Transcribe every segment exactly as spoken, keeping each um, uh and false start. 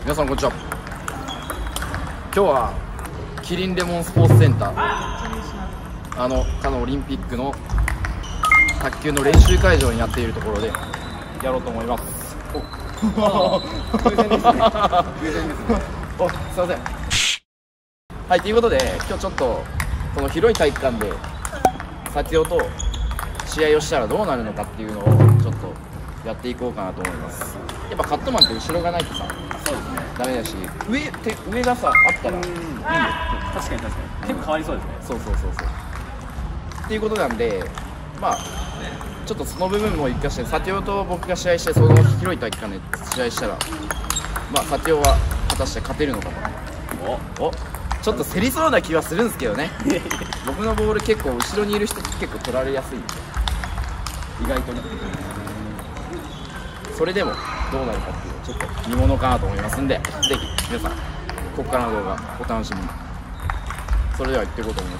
皆さんこんにちは。今日はキリンレモンスポーツセンター、あのかのオリンピックの卓球の練習会場になっているところでやろうと思います。お偶然ですね。偶然ですね。お、すいません。はい、ということで今日ちょっとこの広い体育館で先ほど試合をしたらどうなるのかっていうのをちょっとやっていこうかなと思います。やっぱカットマンって後ろがないとさ、そうですね、ダメだし、上て上がさあったらいいよ。 確かに確かに結構変わりそうですね。 そうそうそうそうっていうことなんで、まあちょっとその部分も生かして、先ほど僕が試合してその広い体育館で試合したら、まあ先ほどは果たして勝てるのかと。おおちょっと競りそうな気はするんですけどね。僕のボール結構後ろにいる人結構取られやすいんで、意外とね。それでもどうなるかっていうちょっと見ものかなと思いますんで、ぜひ皆さんここからの動画お楽しみに。それでは行っていこうと思います。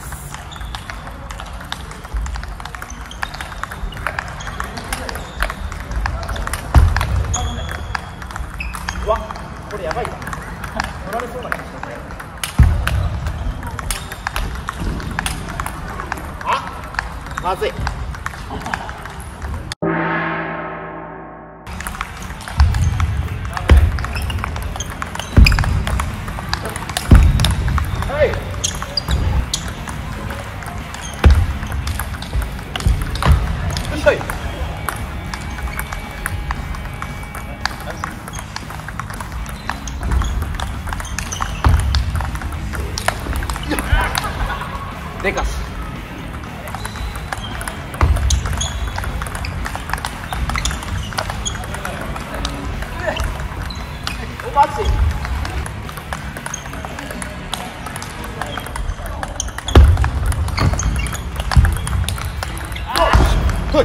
うわっ、これやばいな。取られそうな気がしますね。あ、まずい。はい。でかし。お待ち。はい。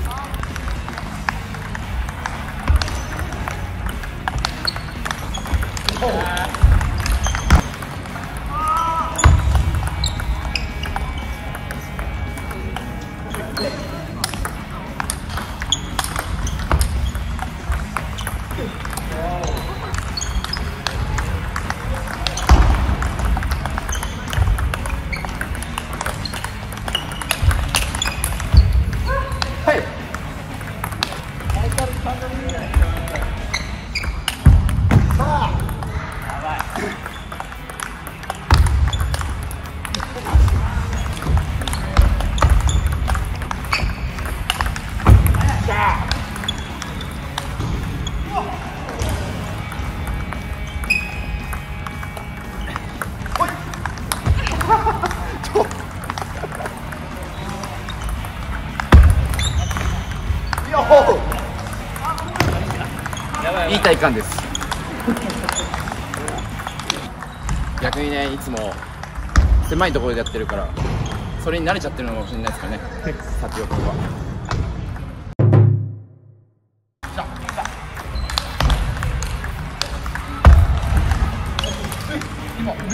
いい体育館です。逆にね、いつも狭いところでやってるからそれに慣れちゃってるのかもしれないですかね。先ほどは今上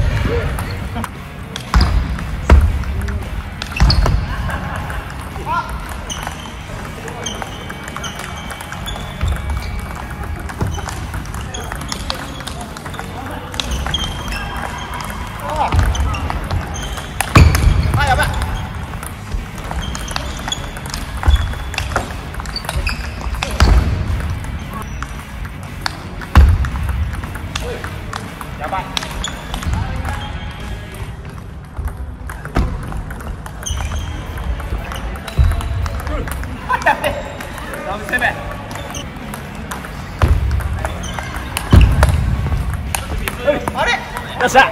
やばい。ダブ攻め。あれ？よっしゃ。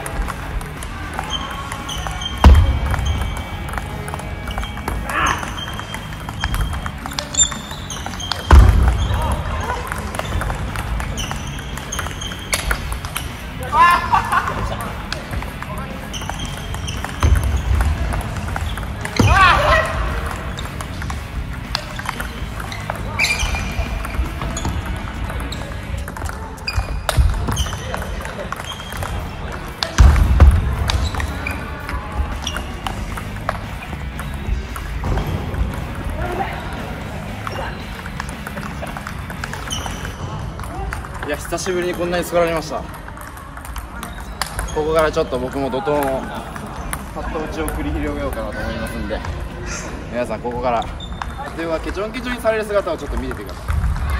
や久しぶりにこんなに座られました。ここからちょっと僕も怒涛のパッと打ちを繰り広げようかなと思いますんで、皆さんここからではケチョンケチョンにされる姿をちょっと見ててください。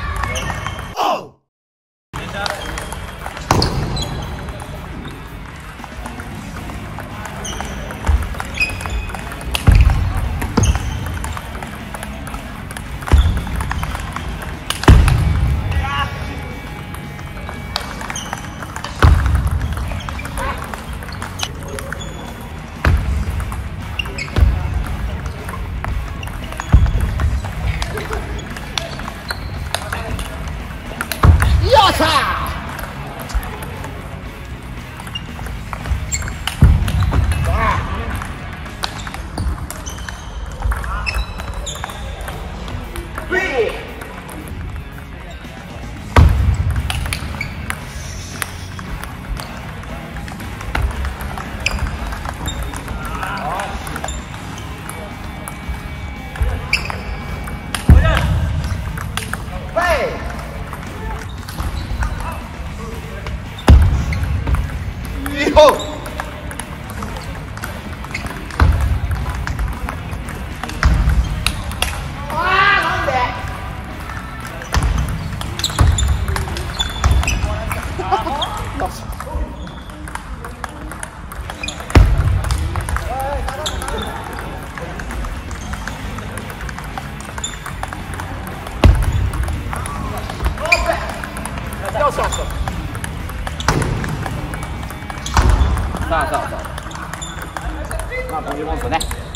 さあさあさあ、まあボリボンとね、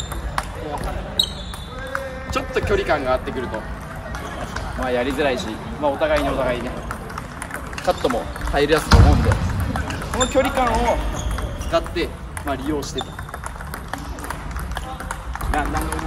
ちょっと距離感が合ってくると、まあやりづらいし、まあお互いにお互いね、カットも入りやすいと思うんで、この距離感を使って、まあ利用してた。な、なんでも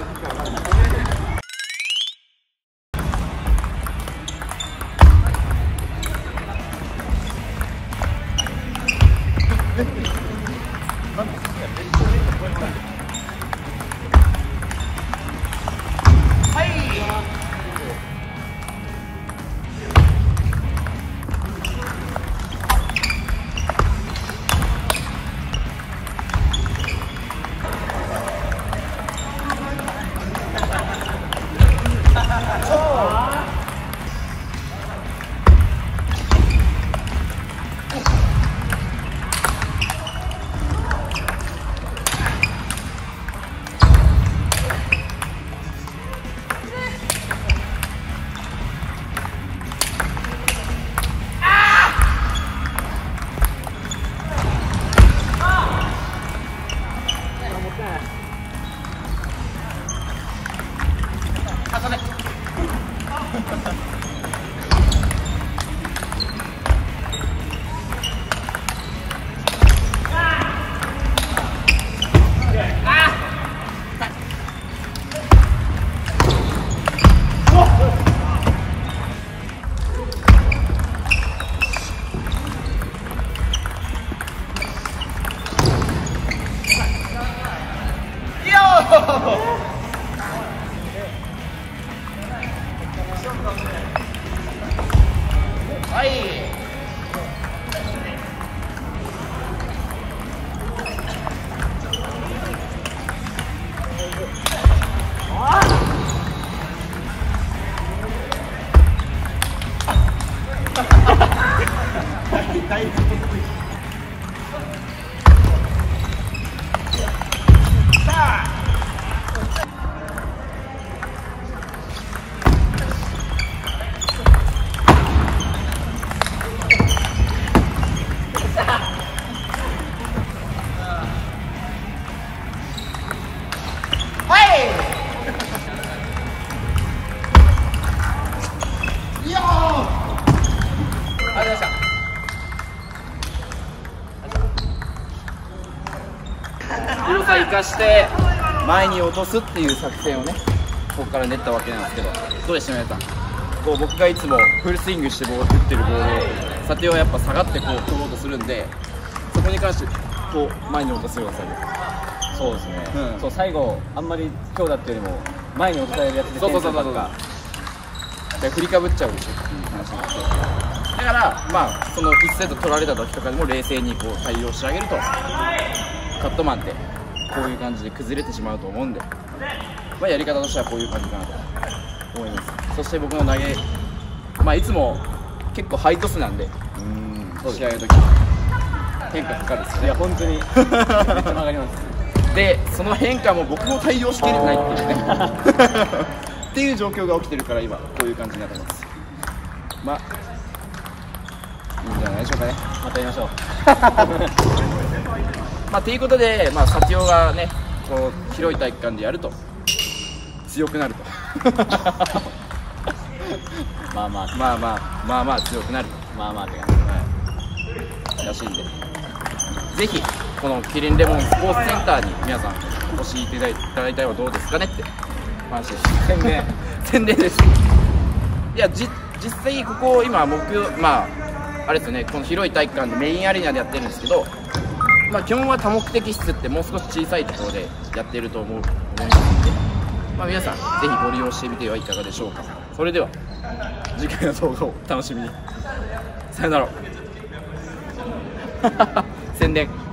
広さ生かして前に落とすっていう作戦をね、ここから練ったわけなんですけど、どうでした皆さん。こう僕がいつもフルスイングしてボール打ってるボールを査定はやっぱ下がってこう取ろうとするんで、そこに関してこう前に落とすような作業。 そうですね、 うん、 そう最後あんまり強打っていうよりも前に落とされるやつでそうそうそうそうそう、振りかぶっちゃうでしょっていう話なんですけど。 だからまあそのいちセット取られた時とかでも冷静にこう対応してあげると、カットマンってこういう感じで崩れてしまうと思うんで、まあ、やり方としてはこういう感じかなと思います。そして僕の投げ、まあ、いつも結構ハイトスなんで、 うん試合の時変化かかるんですよね。 いや本当にめっちゃ曲がりますでその変化も僕も対応しきれてないっていうねっていう状況が起きてるから今こういう感じになってます。まあいいんじゃないでしょうかね。 またやりましょうまあということで、まあ、サティオがねこう広い体育館でやると強くなるとまあまあまあまあまあまあ強くなるまあまあって感じ、 はい、らしいんで、ぜひこのキリンレモンスポーツセンターに皆さんお越しいただいただいたらどうですかねって話です。 宣伝宣伝です。いやじ実際ここ今僕まああれですよね、この広い体育館でメインアリーナでやってるんですけど、まあ基本は多目的室ってもう少し小さいところでやってると思う思いますので、まあ皆さんぜひご利用してみてはいかがでしょうか。それでは次回の動画を楽しみに。さよなら宣伝。